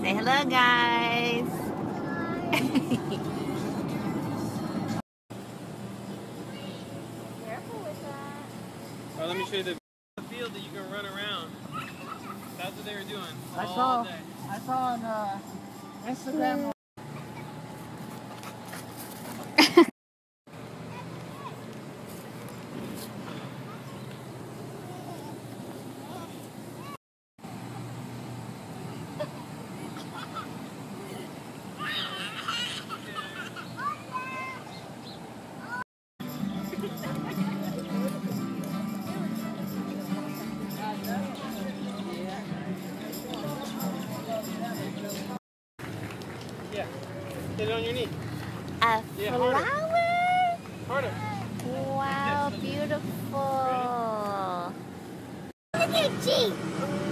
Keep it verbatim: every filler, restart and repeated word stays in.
Say hello, guys. Careful with that. Oh, let me show you the field that you can run around. That's what they were doing I all saw, day. I saw on uh, Instagram. Yeah. Hit it on your knee. A Yeah, flower? harder. Harder. Wow, beautiful. Look at Jeep.